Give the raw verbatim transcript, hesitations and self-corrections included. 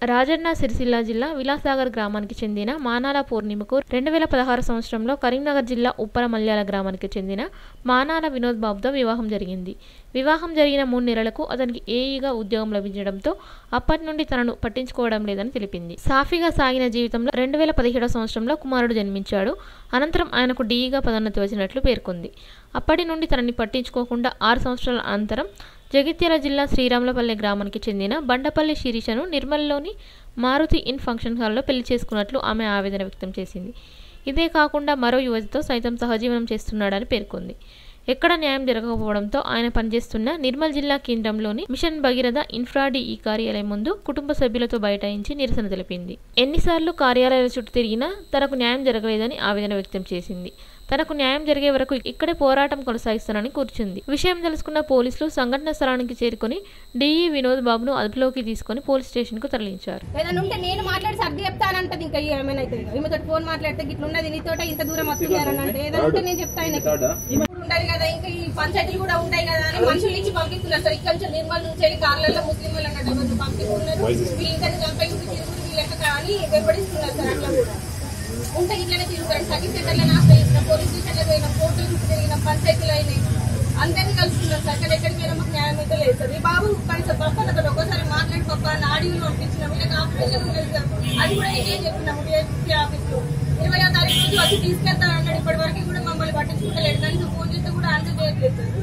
రాజన్న సిరిసిల్ల జిల్లా విలాసాగర్ గ్రామానికి చెందిన మానాల పూర్ణిమకు రెండు వేల పదహారు సంవత్సరంలో కరీంనగర్ జిల్లా ఉప్పర మల్యాల గ్రామానికి చెందిన మానాల వినోద్ బాబుతో వివాహం జరిగింది. వివాహం జరిగిన మూడు నెలలకు అతనికి ఏఈగా ఉద్యోగం లభించడంతో అప్పటి నుండి తనను పట్టించుకోవడం లేదని తెలిపింది. సాఫీగా సాగిన జీవితంలో రెండు వేల పదిహేడవ సంవత్సరంలో కుమారుడు జన్మించాడు. అనంతరం ఆయనకు డీఈగా పదోన్నతి వచ్చినట్లు పేర్కొంది. అప్పటి నుండి తనని పట్టించుకోకుండా ఆరు సంవత్సరాల అనంతరం జగిత్యాల జిల్లా శ్రీరాములపల్లె గ్రామానికి చెందిన బండపల్లి శిరీషను నిర్మల్లోని మారుతి ఇన్ ఫంక్షన్ హాల్లో పెళ్లి చేసుకున్నట్లు ఆమె ఆవేదన వ్యక్తం చేసింది. ఇదే కాకుండా మరో యువతితో సైతం సహజీవనం చేస్తున్నాడని పేర్కొంది. ఎక్కడ న్యాయం జరగకపోవడంతో ఆయన పనిచేస్తున్న నిర్మల్ జిల్లా కేంద్రంలోని మిషన్ భగీరథ ఇన్ఫ్రాడి ఈ కార్యాలయం ముందు కుటుంబ సభ్యులతో బైఠాయించి నిరసన తెలిపింది. ఎన్నిసార్లు కార్యాలయాల చుట్టూ తిరిగినా తనకు న్యాయం జరగలేదని ఆవేదన వ్యక్తం చేసింది. తనకు న్యాయం జరిగే వరకు ఇక్కడే పోరాటం కొనసాగిస్తానని కూర్చుంది. విషయం తెలుసుకున్న పోలీసులు సంఘటన స్థలానికి చేరుకుని డీఈ వినోద్ బాబును అదుపులోకి తీసుకుని పోలీస్ స్టేషన్ కు తరలించారు. నేను మాట్లాడి సర్ది చెప్తానంటది. ఇంకా ఏమైనా ఈమెతో ఫోన్ మాట్లాడితే ఇట్లున్నది నీతోట ఇంత దూరం వస్తున్నారనంటే ఏదైనా ఉంటే నేను చెప్తాను. ఉంటది కదా, ఇంకా ఈ పంచాయతీలు కూడా ఉంటాయి కదా అని మనుషుల నుంచి పంపిస్తున్నారు సార్. ఇక్కడ నుంచి నిర్మల్ నుంచి వెళ్ళి కార్లలో ముస్లిం వాళ్ళంటే పంపిస్తున్నారు. వీళ్ళందరినీ చంపై వీళ్ళకి కానీ వెంబడిస్తున్నారు సార్. అట్లా కూడా ఉంటే ఇట్లనే తిరుగుతారు. సర్వీస్ సెంటర్లను ఆశ్రయించిన, పోలీస్ స్టేషన్లో పోయిన, కోర్టుల నుంచి తిరిగిన, పంచాయతీలు అయినాయి, అందరినీ కలుసుకున్నారు సార్. కానీ ఎక్కడికి వెళ్ళి మాకు న్యాయం అయితే లేదు సార్. ఈ బాబు కనీసం పప్ప అతను ఒకసారి మాట్లాడి పప్ప ఆడియోలో పంపించిన వీళ్ళకి ఆపరేషన్ ఉండేది సార్. అది కూడా ఏం చెప్పినాము డిఎస్పీ ఆఫీస్ లో ఇరవై తారీఖు రోజు వచ్చి తీసుకెళ్తాను అన్నాడు. ఇప్పటి వరకు కూడా మమ్మల్ని పట్టించుకుంటలేదు. కనీసం ఫోన్ చేస్తే కూడా ఆన్సర్ చేయట్లేదు సార్.